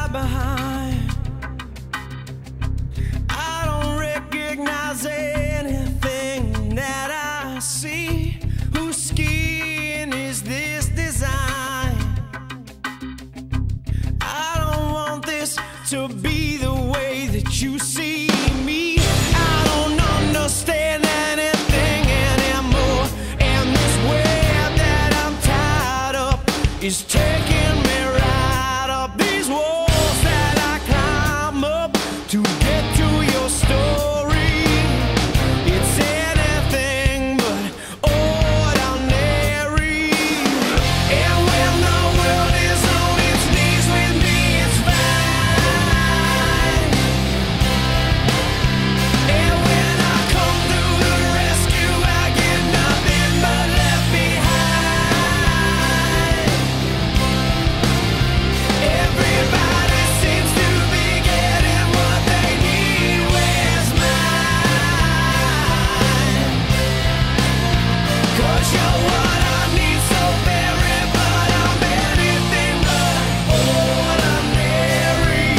left behind. I don't recognize anything that I see. Whose skin is this design? I don't want this to be the way that you see me. I don't understand anything anymore, and this web that I'm tied up is taking me right up these walls that I climb up to get to your story. It's anything but ordinary. And when the world is on its knees with me, it's fine. And when I come through the rescue, I get nothing but left behind. Everybody seems to be getting what they need. Where's mine? 'Cause you're what I need so very, but I'm anything but ordinary.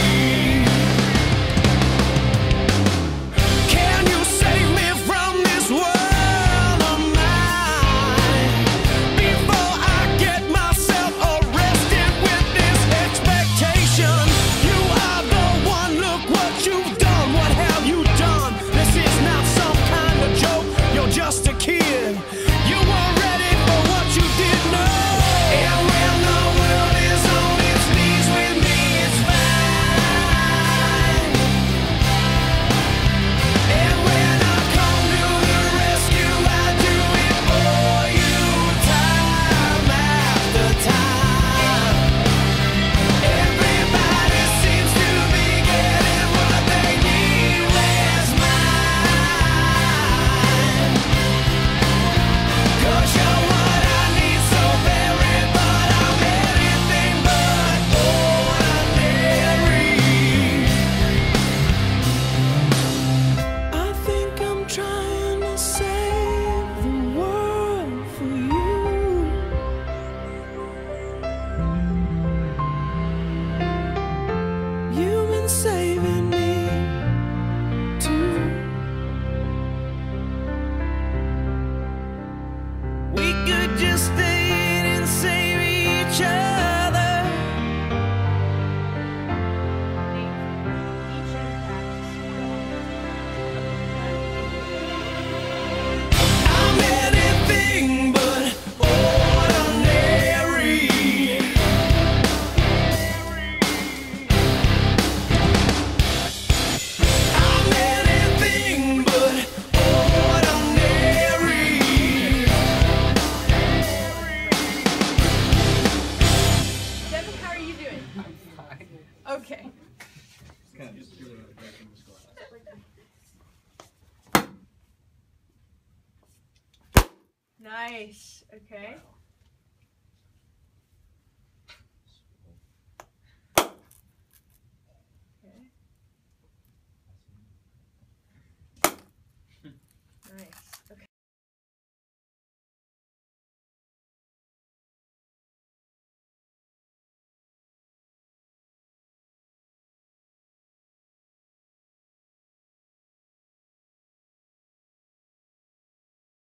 Can you save me from this world of mine before I get myself arrested with this expectation? You are the one, look what you've done. What have you done? This is not some kind of joke, you're just a kid. You weren't ready for what you did know. And when the world is on its knees with me, it's fine. And when I come to the rescue, I do it for you, time after time. Everybody seems to be getting what they need. Where's mine? 'Cause you're what I need so very, but I'm anything but ordinary. I think I'm trying to save the world for you. You've been saving me too. We could just stay and save each other. I'm anything but ordinary. I'm anything but ordinary. Devin, how are you doing? I'm fine. Okay. Just kind of just threw it back in this glass. Nice. Okay. Wow.